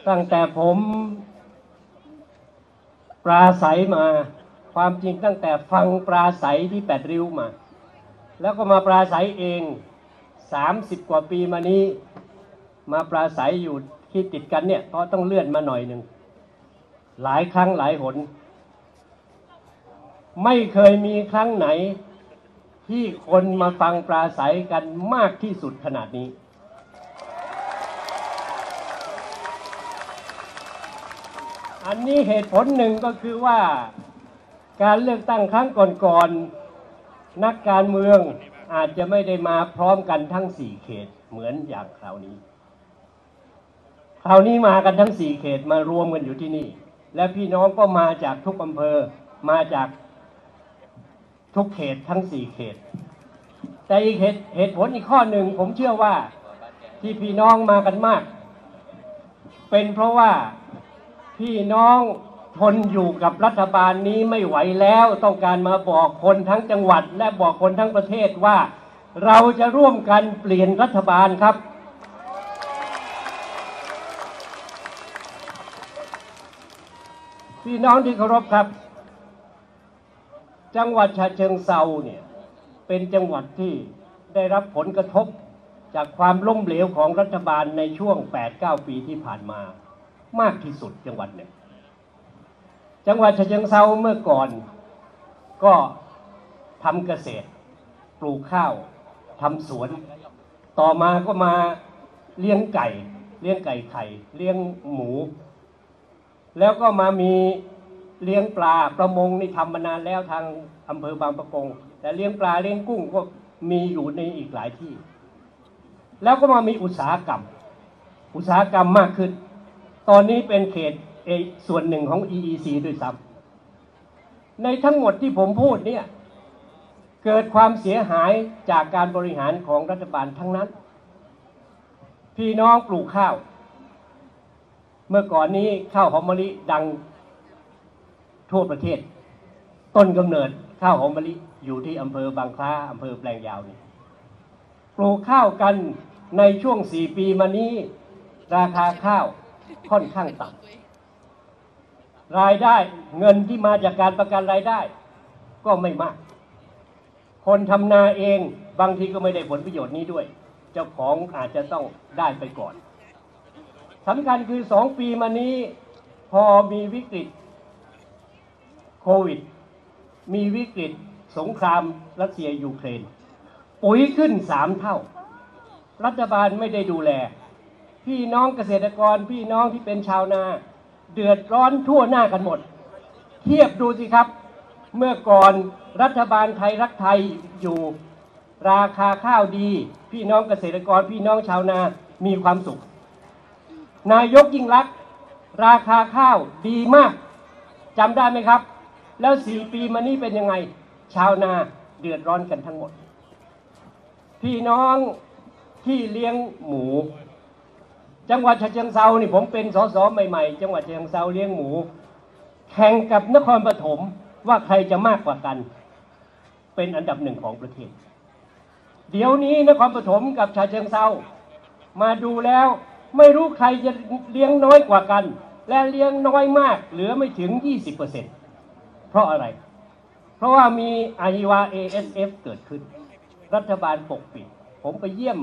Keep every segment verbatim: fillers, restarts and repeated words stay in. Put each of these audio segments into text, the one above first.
ตั้งแต่ผมปราศัยมาความจริงตั้งแต่ฟังปราศัยที่แปดริ้วมาแล้วก็มาปราศัยเองสามสิบกว่าปีมานี้มาปราศัยอยู่ที่ติดกันเนี่ยเพราะต้องเลื่อนมาหน่อยหนึ่งหลายครั้งหลายหนไม่เคยมีครั้งไหนที่คนมาฟังปราศัยกันมากที่สุดขนาดนี้อันนี้เหตุผลหนึ่งก็คือว่าการเลือกตั้งครั้งก่อนๆนักการเมืองอาจจะไม่ได้มาพร้อมกันทั้งสี่เขตเหมือนอย่างคราวนี้คราวนี้มากันทั้งสี่เขตมารวมกันอยู่ที่นี่และพี่น้องก็มาจากทุกอำเภอมาจากทุกเขตทั้งสี่เขตแต่อีกเหตุเหตุผลอีกข้อหนึ่งผมเชื่อว่าที่พี่น้องมากันมากเป็นเพราะว่าพี่น้องทนอยู่กับรัฐบาลนี้ไม่ไหวแล้วต้องการมาบอกคนทั้งจังหวัดและบอกคนทั้งประเทศว่าเราจะร่วมกันเปลี่ยนรัฐบาลครับพี่น้องที่เคารพครับจังหวัดฉะเชิงเทราเนี่ยเป็นจังหวัดที่ได้รับผลกระทบจากความล้มเหลวของรัฐบาลในช่วง แปดถึงเก้า ปีที่ผ่านมามากที่สุดจังหวัดหนึ่งจังหวัดฉะเชิงเทราเมื่อก่อนก็ทำเกษตรปลูกข้าวทำสวนต่อมาก็มาเลี้ยงไก่เลี้ยงไก่ไข่เลี้ยงหมูแล้วก็มามีเลี้ยงปลาประมงนี่ทำมานานแล้วทางอำเภอบางปะกงแต่เลี้ยงปลาเลี้ยงกุ้งก็มีอยู่ในอีกหลายที่แล้วก็มามีอุตสาหกรรมอุตสาหกรรมมากขึ้นตอนนี้เป็นเขตส่วนหนึ่งของ อี อี ซี ด้วยซ้ำในทั้งหมดที่ผมพูดเนี่ยเกิดความเสียหายจากการบริหารของรัฐบาลทั้งนั้นพี่น้องปลูกข้าวเมื่อก่อนนี้ข้าวหอมมะลิดังทั่วประเทศต้นกำเนิดข้าวหอมมะลิอยู่ที่อำเภอบางคล้าอำเภอแปลงยาวนี่ปลูกข้าวกันในช่วงสี่ปีมานี้ราคาข้าวค่อนข้างต่ำรายได้เงินที่มาจากการประกันรายได้ก็ไม่มากคนทำนาเองบางทีก็ไม่ได้ผลประโยชน์นี้ด้วยเจ้าของอาจจะต้องได้ไปก่อนสำคัญคือสองปีมานี้พอมีวิกฤตโควิดมีวิกฤตสงครามรัสเซียยูเครนปุ๋ยขึ้นสามเท่ารัฐบาลไม่ได้ดูแลพี่น้องเกษตรกรพี่น้องที่เป็นชาวนาเดือดร้อนทั่วหน้ากันหมดเทียบดูสิครับเมื่อก่อนรัฐบาลไทยรักไทยอยู่ราคาข้าวดีพี่น้องเกษตรกรพี่น้องชาวนามีความสุขนายกยิ่งลักษณ์ราคาข้าวดีมากจำได้ไหมครับแล้วสี่ปีมานี้เป็นยังไงชาวนาเดือดร้อนกันทั้งหมดพี่น้องที่เลี้ยงหมูจังหวัดฉะเชิงเทรานี่ผมเป็นสสใหม่ๆจังหวัดฉะเชิงเทราเลี้ยงหมูแข่งกับนครปฐมว่าใครจะมากกว่ากันเป็นอันดับหนึ่งของประเทศเดี๋ยวนี้นครปฐมกับฉะเชิงเทรามาดูแล้วไม่รู้ใครจะเลี้ยงน้อยกว่ากันและเลี้ยงน้อยมากเหลือไม่ถึง ยี่สิบเปอร์เซ็นต์ เพราะอะไรเพราะว่ามีอาฮิวา เอ เอส เอฟ เกิดขึ้นรัฐบาลปกปิดผมไปเยี่ยม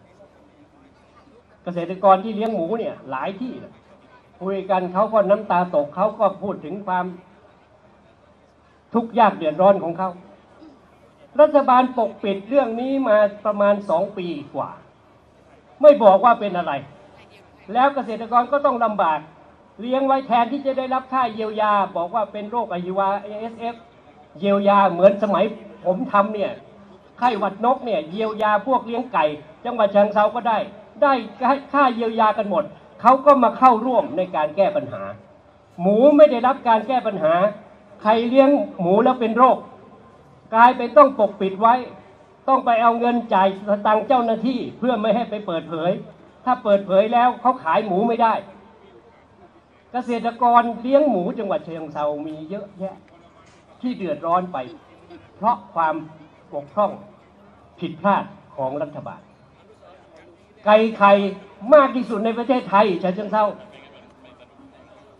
เกษตรกรที่เลี้ยงหมูเนี่ยหลายที่คุยกันเขาก็น้ำตาตกเขาก็พูดถึงความทุกข์ยากเดือดร้อนของเขารัฐบาลปกปิดเรื่องนี้มาประมาณสองปีกว่าไม่บอกว่าเป็นอะไรแล้วเกษตรกรก็ต้องลำบากเลี้ยงไว้แทนที่จะได้รับค่าเยียวยาบอกว่าเป็นโรคอหิวา เอ เอส เอฟ เยียวยาเหมือนสมัยผมทำเนี่ยไข้หวัดนกเนี่ยเยียวยาพวกเลี้ยงไก่จังหวัดฉะเชิงเทราก็ได้ได้ค่าเยียวยากันหมดเขาก็มาเข้าร่วมในการแก้ปัญหาหมูไม่ได้รับการแก้ปัญหาใครเลี้ยงหมูแล้วเป็นโรคกลายเป็นต้องปกปิดไว้ต้องไปเอาเงินจ่ายสตังค์เจ้าหน้าที่เพื่อไม่ให้ไปเปิดเผยถ้าเปิดเผยแล้วเขาขายหมูไม่ได้เกษตรกรเลี้ยงหมูจังหวัดฉะเชิงเทรามีเยอะแยะที่เดือดร้อนไปเพราะความบกพร่องผิดพลาดของรัฐบาลไก่ไข่มากที่สุดในประเทศไทยฉะเชิงเทรา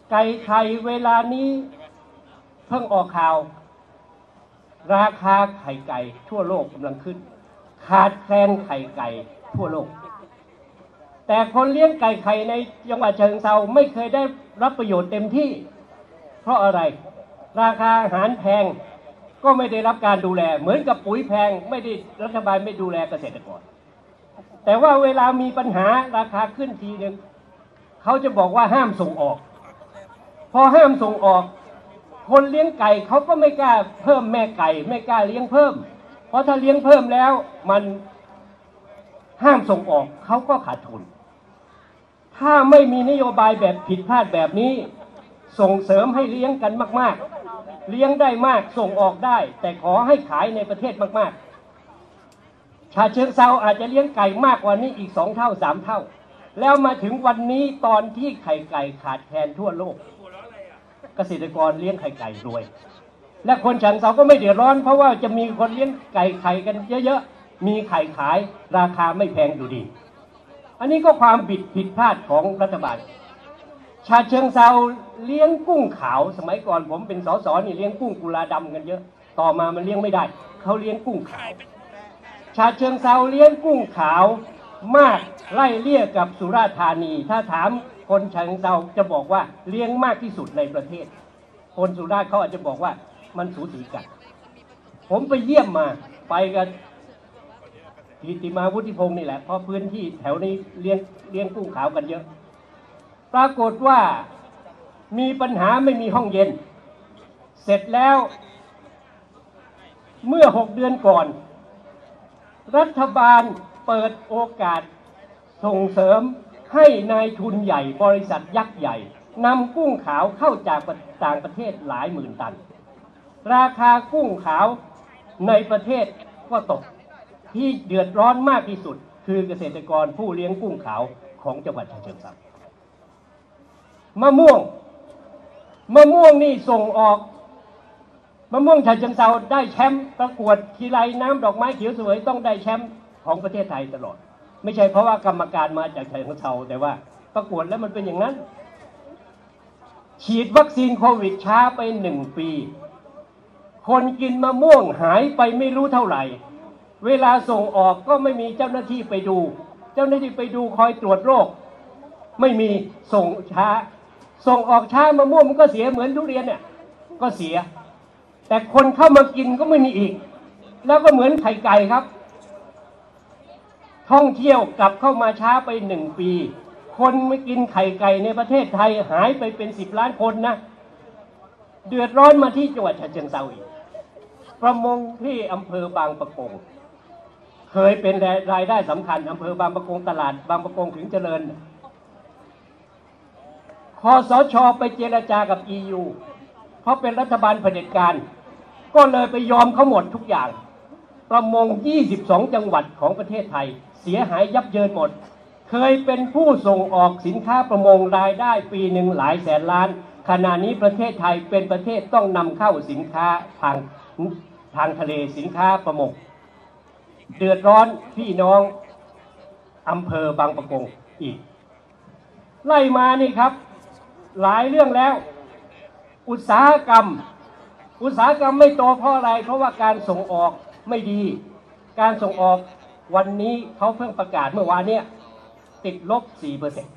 ไก่ไข่เวลานี้เพิ่งออกข่าวราคาไข่ไก่ทั่วโลกกำลังขึ้นขาดแคลนไข่ไก่ทั่วโลกแต่คนเลี้ยงไก่ไข่ในจังหวัดฉะเชิงเทราไม่เคยได้รับประโยชน์เต็มที่เพราะอะไรราคาอาหารแพงก็ไม่ได้รับการดูแลเหมือนกับปุ๋ยแพงไม่ได้รัฐบาลไม่ดูแลเกษตรกรแต่ว่าเวลามีปัญหาราคาขึ้นทีนึงเขาจะบอกว่าห้ามส่งออกพอห้ามส่งออกคนเลี้ยงไก่เขาก็ไม่กล้าเพิ่มแม่ไก่ไม่กล้าเลี้ยงเพิ่มเพราะถ้าเลี้ยงเพิ่มแล้วมันห้ามส่งออกเขาก็ขาดทุนถ้าไม่มีนโยบายแบบผิดพลาดแบบนี้ส่งเสริมให้เลี้ยงกันมากๆเลี้ยงได้มากส่งออกได้แต่ขอให้ขายในประเทศมากๆฉะเชิงเทราอาจจะเลี้ยงไก่มากกว่านี้อีกสองเท่าสามเท่าแล้วมาถึงวันนี้ตอนที่ไข่ไก่ขาดแคลนทั่วโลกเกษตรกรเลี้ยงไข่ไก่รวยและคนฉะเชิงเทราก็ไม่เดือดร้อนเพราะว่าจะมีคนเลี้ยงไก่ไข่กันเยอะๆมีไข่ขายราคาไม่แพงอยู่ดีอันนี้ก็ความผิดผิดพลาดของรัฐบาลฉะเชิงเทราเลี้ยงกุ้งขาวสมัยก่อนผมเป็นสสนี่เลี้ยงกุ้งกุลาดำกันเยอะต่อมามันเลี้ยงไม่ได้เขาเลี้ยงกุ้งขาวฉะเชิงเทราเลี้ยงกุ้งขาวมากไล่เลี่ยกับสุราษฎร์ธานีถ้าถามคนฉะเชิงเทราจะบอกว่าเลี้ยงมากที่สุดในประเทศคนสุราษฎร์เขาอาจจะบอกว่ามันสูสีกันผมไปเยี่ยมมาไปกันทิติมาวุฒิพงศ์นี่แหละเพราะพื้นที่แถวนี้เลี้ยงเลี้ยงกุ้งขาวกันเยอะปรากฏว่ามีปัญหาไม่มีห้องเย็นเสร็จแล้วเมื่อหกเดือนก่อนรัฐบาลเปิดโอกาสส่งเสริมให้นายทุนใหญ่บริษัทยักษ์ใหญ่นำกุ้งขาวเข้าจากต่างประเทศหลายหมื่นตันราคากุ้งขาวในประเทศก็ตกที่เดือดร้อนมากที่สุดคือเกษตรกรผู้เลี้ยงกุ้งขาวของจังหวัดฉะเชิงเทรามะม่วงมะม่วงนี่ส่งออกมะม่วงฉะเชิงเทราได้แชมป์ประกวดทีไรน้ำดอกไม้เขียวสวยต้องได้แชมป์ของประเทศไทยตลอดไม่ใช่เพราะว่ากรรมการมาจากฉะเชิงเทราแต่ว่าประกวดแล้วมันเป็นอย่างนั้นฉีดวัคซีนโควิดช้าไปหนึ่งปีคนกินมะม่วงหายไปไม่รู้เท่าไหร่เวลาส่งออกก็ไม่มีเจ้าหน้าที่ไปดูเจ้าหน้าที่ไปดูคอยตรวจโรคไม่มีส่งช้าส่งออกช้ามะม่วงมันก็เสียเหมือนทุเรียนเนี่ยก็เสียแต่คนเข้ามากินก็ไม่มีอีกแล้วก็เหมือนไข่ไก่ครับท่องเที่ยวกลับเข้ามาช้าไปหนึ่งปีคนไม่กินไข่ไก่ในประเทศไทยหายไปเป็นสิบล้านคนนะเดือดร้อนมาที่จังหวัดฉะเชิงเทราอีกประมงที่อำเภอบางปะกงเคยเป็นรายได้สำคัญอำเภอบางปะกงตลาดบางปะกงถึงเจริญคสช.ไปเจรจากับ อี ยู เพราะเป็นรัฐบาลเผด็จการก็เลยไปยอมเขาหมดทุกอย่างประมงยี่สิบสองจังหวัดของประเทศไทยเสียหายยับเยินหมดเคยเป็นผู้ส่งออกสินค้าประมงรายได้ปีหนึ่งหลายแสนล้านขณะนี้ประเทศไทยเป็นประเทศต้องนำเข้าสินค้าทางทางทะเลสินค้าประมงเดือดร้อนพี่น้องอำเภอบางปะกงอีกไล่มานี่ครับหลายเรื่องแล้วอุตสาหกรรมอุตสาหกรรมไม่โตเพราะอะไรเพราะว่าการส่งออกไม่ดีการส่งออกวันนี้เขาเพิ่งประกาศเมื่อวานนี้ติดลบ สี่เปอร์เซ็นต์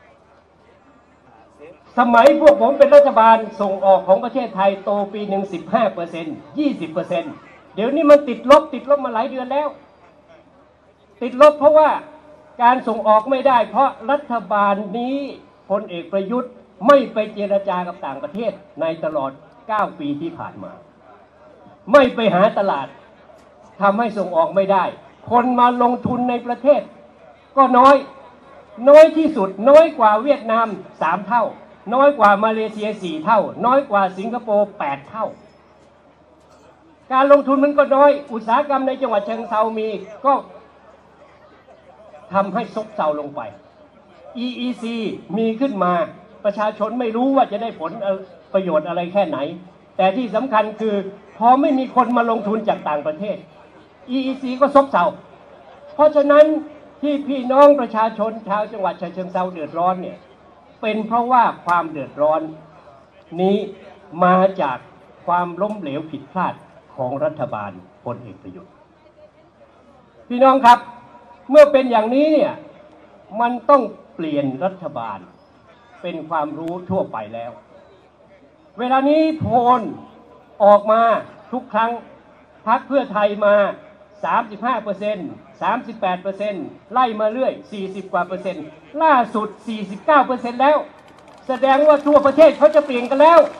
สมัยพวกผมเป็นรัฐบาลส่งออกของประเทศไทยโตปีหนึ่ง สิบห้าเปอร์เซ็นต์ ยี่สิบเปอร์เซ็นต์ เดี๋ยวนี้มันติดลบติดลบมาหลายเดือนแล้วติดลบเพราะว่าการส่งออกไม่ได้เพราะรัฐบาลนี้พลเอกประยุทธ์ไม่ไปเจรจากับต่างประเทศในตลอดเก้าปีที่ผ่านมาไม่ไปหาตลาดทำให้ส่งออกไม่ได้คนมาลงทุนในประเทศก็น้อยน้อยที่สุดน้อยกว่าเวียดนามสามเท่าน้อยกว่ามาเลเซียสี่เท่าน้อยกว่าสิงคโปร์แปดเท่าการลงทุนมันก็น้อยอุตสาหกรรมในจังหวัดฉะเชิงเทรามีก็ทำให้ซบเซาลงไป อี อี ซี มีขึ้นมาประชาชนไม่รู้ว่าจะได้ผลประโยชน์อะไรแค่ไหนแต่ที่สำคัญคือพอไม่มีคนมาลงทุนจากต่างประเทศ อี อี ซี ก็ซบเซาเพราะฉะนั้นที่พี่น้องประชาชนชาวจังหวัดฉะเชิงเทราเดือดร้อนเนี่ยเป็นเพราะว่าความเดือดร้อนนี้มาจากความล้มเหลวผิดพลาดของรัฐบาลพลเอกประยุทธ์พี่น้องครับเมื่อเป็นอย่างนี้เนี่ยมันต้องเปลี่ยนรัฐบาลเป็นความรู้ทั่วไปแล้วเวลานี้โพลออกมาทุกครั้งพรรคเพื่อไทยมา สามสิบห้าเปอร์เซ็นต์ สามสิบแปดเปอร์เซ็นต์ ไล่มาเรื่อยสี่สิบกว่าเปอร์เซ็นต์ล่าสุด สี่สิบเก้าเปอร์เซ็นต์ แล้วแสดงว่าทั่วประเทศเขาจะเปลี่ยนกันแล้ว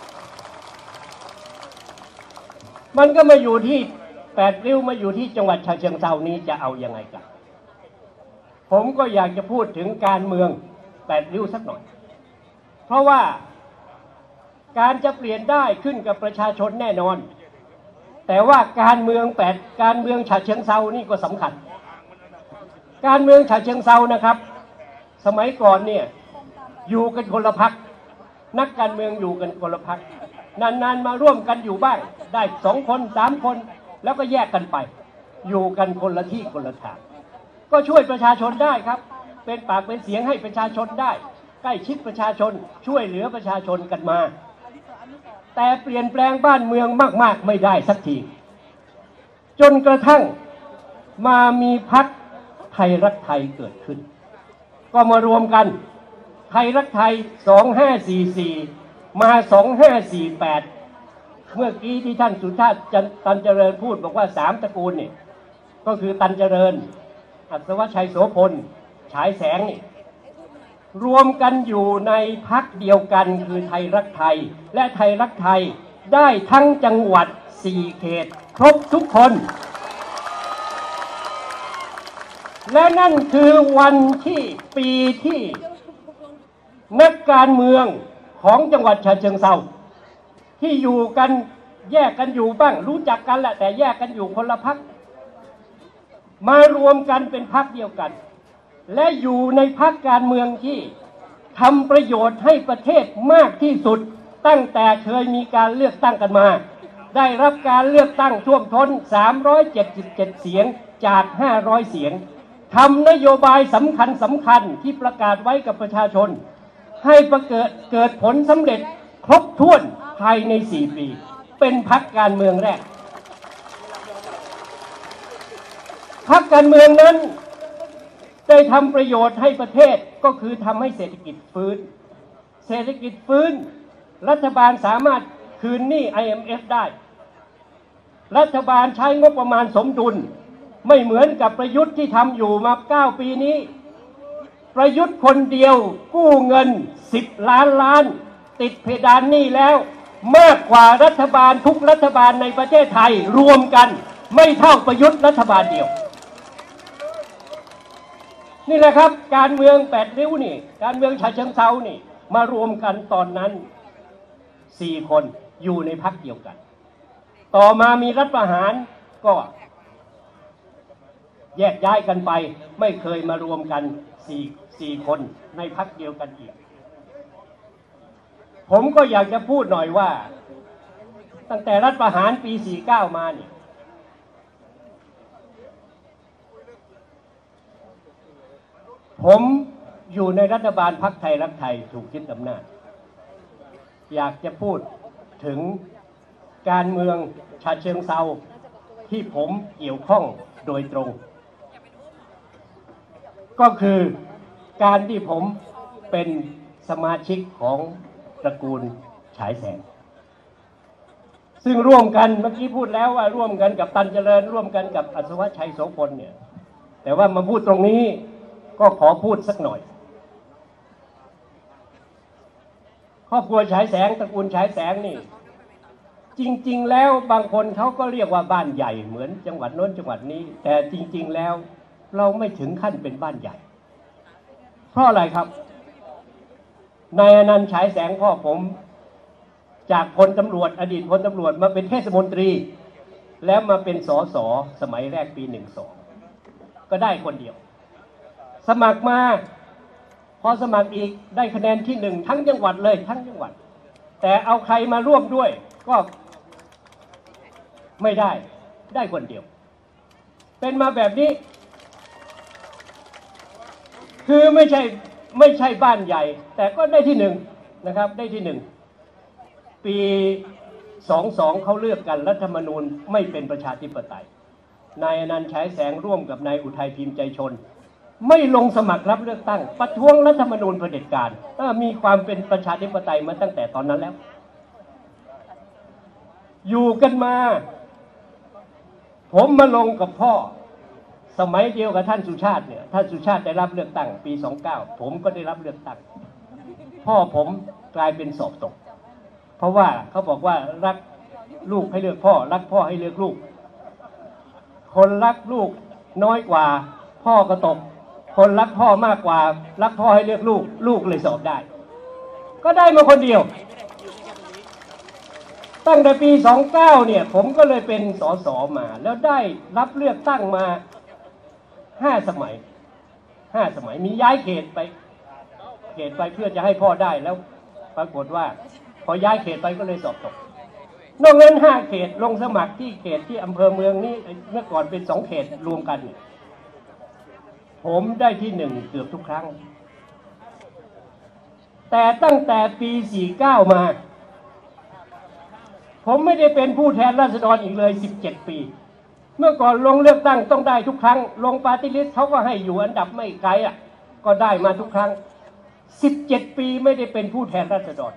มันก็มาอยู่ที่แปดริ้วมาอยู่ที่จังหวัดฉะเชิงเทรานี้จะเอายังไงกันผมก็อยากจะพูดถึงการเมืองแปดริ้วสักหน่อยเพราะว่าการจะเปลี่ยนได้ขึ้นกับประชาชนแน่นอนแต่ว่าการเมืองแปดการเมืองฉะเชิงเทรานี่ก็สำคัญการเมืองฉะเชิงเทรานะครับสมัยก่อนเนี่ยอยู่กันคนละพรรคนักการเมืองอยู่กันคนละพรรคนานๆมาร่วมกันอยู่บ้างได้สองคนสามคนแล้วก็แยกกันไปอยู่กันคนละที่คนละทางก็ช่วยประชาชนได้ครับเป็นปากเป็นเสียงให้ประชาชนได้ใกล้ชิดประชาชนช่วยเหลือประชาชนกันมาแต่เปลี่ยนแปลงบ้านเมืองมากๆไม่ได้สักทีจนกระทั่งมามีพรรคไทยรักไทยเกิดขึ้นก็มารวมกันไทยรักไทยสองห้าสี่สี่มาสองห้าสี่แปดเมื่อกี้ที่ท่านสุชาติตันเจริญพูดบอกว่าสามตระกูลเนี่ยก็คือตันเจริญอัศวชัยโสพลฉายแสงนี่รวมกันอยู่ในพรรคเดียวกันคือไทยรักไทยและไทยรักไทยได้ทั้งจังหวัดสี่เขตครบทุกคนและนั่นคือวันที่ปีที่นักการเมืองของจังหวัดฉะเชิงเทราที่อยู่กันแยกกันอยู่บ้างรู้จักกันแหละแต่แยกกันอยู่คนละพรรคมารวมกันเป็นพรรคเดียวกันและอยู่ในพรรคการเมืองที่ทำประโยชน์ให้ประเทศมากที่สุดตั้งแต่เคยมีการเลือกตั้งกันมาได้รับการเลือกตั้งท่วมท้นสามร้อยเจ็ดสิบเจ็ดเสียงจากห้าร้อยเสียงทำนโยบายสำคัญสำคัญที่ประกาศไว้กับประชาชนให้ประเกิดเกิดผลสำเร็จครบถ้วนภายในสี่ปีเป็นพรรคการเมืองแรกพรรคการเมืองนั้นได้ทำประโยชน์ให้ประเทศก็คือทำให้เศรษฐกิจฟื้นเศรษฐกิจฟื้นรัฐบาลสามารถคืนหนี้ ไอ เอ็ม เอฟ ได้รัฐบาลใช้งบประมาณสมดุลไม่เหมือนกับประยุทธ์ที่ทำอยู่มาเก้าปีนี้ประยุทธ์คนเดียวกู้เงินสิบล้านล้านติดเพดานหนี้แล้วมากกว่ารัฐบาลทุกรัฐบาลในประเทศไทยรวมกันไม่เท่าประยุทธ์รัฐบาลเดียวนี่แหละครับการเมืองแปดริ้วนี่การเมืองฉะเชิงเทรานี่มารวมกันตอนนั้นสี่คนอยู่ในพรรคเดียวกันต่อมามีรัฐประหารก็แยกย้ายกันไปไม่เคยมารวมกันสี่สี่คนในพรรคเดียวกันอีกผมก็อยากจะพูดหน่อยว่าตั้งแต่รัฐประหารปีสี่สิบเก้ามาเนี่ยผมอยู่ในรัฐบาลพรรคไทยรักไทยถูกยึดอำนาจอยากจะพูดถึงการเมืองฉะเชิงเทราที่ผมเกี่ยวข้องโดยตรงก็คือการที่ผมเป็นสมาชิกของตระกูลฉายแสงซึ่งร่วมกันเมื่อกี้พูดแล้วว่าร่วมกันกับตันเจริญร่วมกันกับอัศวชัยโสพลเนี่ยแต่ว่ามาพูดตรงนี้ก็ขอพูดสักหน่อยครอบครัวฉายแสงตระกูลฉายแสงนี่จริงๆแล้วบางคนเขาก็เรียกว่าบ้านใหญ่เหมือนจังหวัดโน้นจังหวัดนี้แต่จริงๆแล้วเราไม่ถึงขั้นเป็นบ้านใหญ่เพราะอะไรครับนายอนันต์ฉายแสงพ่อผมจากพลตำรวจอดีตพลตำรวจมาเป็นเทศมนตรีแล้วมาเป็นสสสมัยแรกปีหนึ่งสองก็ได้คนเดียวสมัครมาพอสมัครอีกได้คะแนนที่หนึ่งทั้งจังหวัดเลยทั้งจังหวัดแต่เอาใครมาร่วมด้วยก็ไม่ได้ได้คนเดียวเป็นมาแบบนี้คือไม่ใช่ไม่ใช่บ้านใหญ่แต่ก็ได้ที่หนึ่งนะครับได้ที่หนึ่งปีสองสองเขาเลือกกันรัฐธรรมนูญไม่เป็นประชาธิปไตยนายอนันต์ฉายแสงร่วมกับนายอุทัยพิมพ์ใจชนไม่ลงสมัครรับเลือกตั้งประท้วงรัฐธรรมนูญเผด็จการมีความเป็นประชาธิปไตยมาตั้งแต่ตอนนั้นแล้วอยู่กันมาผมมาลงกับพ่อสมัยเดียวกับท่านสุชาติเนี่ยท่านสุชาติได้รับเลือกตั้งปีสองเก้าผมก็ได้รับเลือกตั้งพ่อผมกลายเป็นสอบตกเพราะว่าเขาบอกว่ารักลูกให้เลือกพ่อรักพ่อให้เลือกลูกคนรักลูกน้อยกว่าพ่อก็ตกคนรักพ่อมากกว่ารักพ่อให้เลือกลูกลูกเลยสอบได้ก็ได้มาคนเดียวตั้งแต่ปีสองเก้าเนี่ยผมก็เลยเป็นสสมาแล้วได้รับเลือกตั้งมาห้าสมัยห้าสมัยมีย้ายเขตไปเขตไปเพื่อจะให้พ่อได้แล้วปรากฏว่าพอย้ายเขตไปก็เลยสอบตกนอกนั้นห้าเขตลงสมัครที่เขตที่อำเภอเมืองนี้เมื่อก่อนเป็นสองเขตรวมกันผมได้ที่หนึ่งเกือบทุกครั้งแต่ตั้งแต่ปีสี่เก้ามาผมไม่ได้เป็นผู้แทนราษฎรอีกเลยสิบเจ็ดปีเมื่อก่อนลงเลือกตั้งต้องได้ทุกครั้งลงปาร์ตี้ลิสต์เขาก็ให้อยู่อันดับไม่ไกลอ่ะก็ได้มาทุกครั้งสิบเจ็ดปีไม่ได้เป็นผู้แทนราษฎร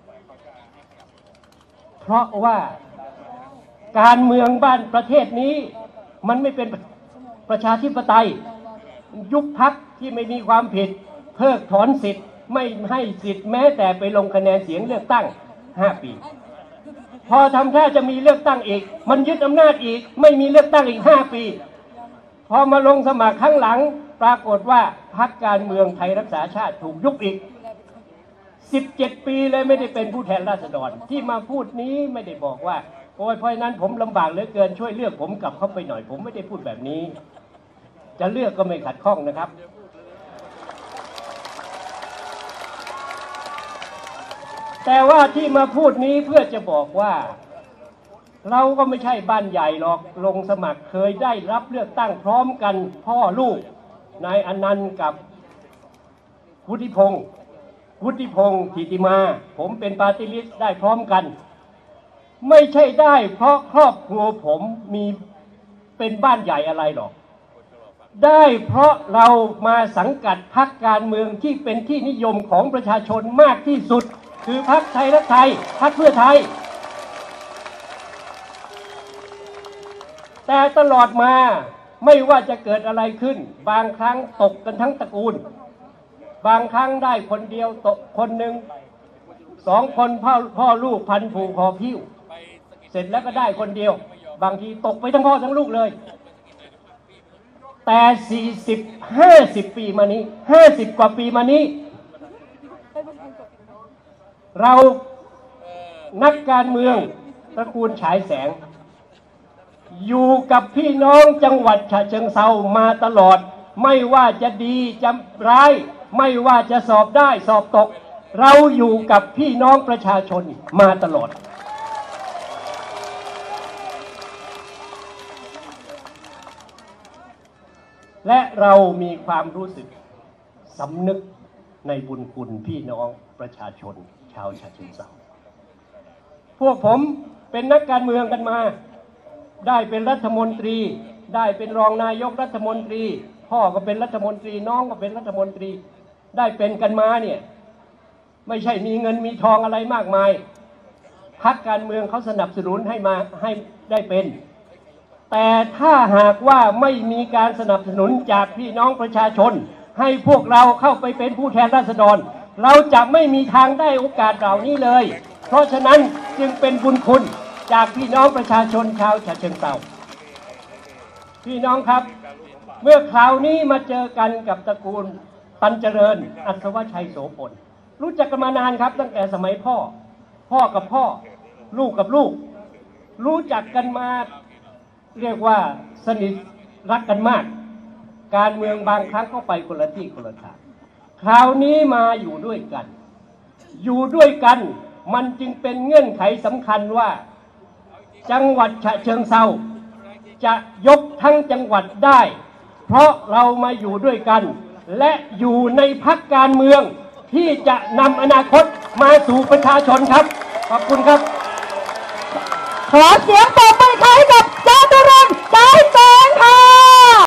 เพราะว่าการเมืองบ้านประเทศนี้มันไม่เป็นประชาธิปไตยยุบพรรคที่ไม่มีความผิดเพิกถอนสิทธิ์ไม่ให้สิทธิ์แม้แต่ไปลงคะแนนเสียงเลือกตั้งห้าปีพอทำท่าจะมีเลือกตั้งอีกมันยึดอำนาจอีกไม่มีเลือกตั้งอีกห้าปีพอมาลงสมัครครั้งหลังปรากฏว่าพรรคการเมืองไทยรักษาชาติถูกยุบอีกสิบเจ็ดปีเลยไม่ได้เป็นผู้แทนราษฎรที่มาพูดนี้ไม่ได้บอกว่าโอ้ยเพราะนั้นผมลำบากเหลือเกินช่วยเลือกผมกลับเข้าไปหน่อยผมไม่ได้พูดแบบนี้จะเลือกก็ไม่ขัดข้องนะครับแต่ว่าที่มาพูดนี้เพื่อจะบอกว่าเราก็ไม่ใช่บ้านใหญ่หรอกลงสมัครเคยได้รับเลือกตั้งพร้อมกันพ่อลูกนายอนันต์กับวุฒิพงศ์วุฒิพงศ์ถิติมาผมเป็นปาร์ตี้ลิสต์ได้พร้อมกันไม่ใช่ได้เพราะครอบครัวผมมีเป็นบ้านใหญ่อะไรหรอกได้เพราะเรามาสังกัดพรรคการเมืองที่เป็นที่นิยมของประชาชนมากที่สุดคือพรรคไทยรักไทยพรรคเพื่อไทยแต่ตลอดมาไม่ว่าจะเกิดอะไรขึ้นบางครั้งตกกันทั้งตระกูลบางครั้งได้คนเดียวตกคนหนึ่งสองคนพ่อพ่อลูกพันผูกคอพิ้วเสร็จแล้วก็ได้คนเดียวบางทีตกไปทั้งพ่อทั้งลูกเลยแต่สี่สิบ ห้าสิบปีมานี้ห้าสิบกว่าปีมานี้เรานักการเมืองตระกูลฉายแสงอยู่กับพี่น้องจังหวัดฉะเชิงเทรามาตลอดไม่ว่าจะดีจะร้ายไม่ว่าจะสอบได้สอบตกเราอยู่กับพี่น้องประชาชนมาตลอดและเรามีความรู้สึกสำนึกในบุญคุณพี่น้องประชาชนชาวฉะเชิงเทราพวกผมเป็นนักการเมืองกันมาได้เป็นรัฐมนตรีได้เป็นรองนายกรัฐมนตรีพ่อก็เป็นรัฐมนตรีน้องก็เป็นรัฐมนตรีได้เป็นกันมาเนี่ยไม่ใช่มีเงินมีทองอะไรมากมายพรรคการเมืองเขาสนับสนุนให้มาให้ได้เป็นแต่ถ้าหากว่าไม่มีการสนับสนุนจากพี่น้องประชาชนให้พวกเราเข้าไปเป็นผู้แทนราษฎรเราจะไม่มีทางได้โอกาสเหล่านี้เลยเพราะฉะนั้นจึงเป็นบุญคุณจากพี่น้องประชาชนชาวฉะเชิงเทราพี่น้องครับเมื่อคราวนี้มาเจอกันกับตระกูลตันเจริญอัศวชัยโสพลรู้จักกันมานานครับตั้งแต่สมัยพ่อพ่อกับพ่อลูกกับลูกรู้จักกันมาเรียกว่าสนิทรักกันมากการเมืองบางครั้งเข้าไปคนละที่คนละทางคราวนี้มาอยู่ด้วยกันอยู่ด้วยกันมันจึงเป็นเงื่อนไขสำคัญว่าจังหวัดฉะเชิงเทราจะยกทั้งจังหวัดได้เพราะเรามาอยู่ด้วยกันและอยู่ในพรรคการเมืองที่จะนำอนาคตมาสู่ประชาชนครับขอบคุณครับขอเสียงปรบมือให้กับ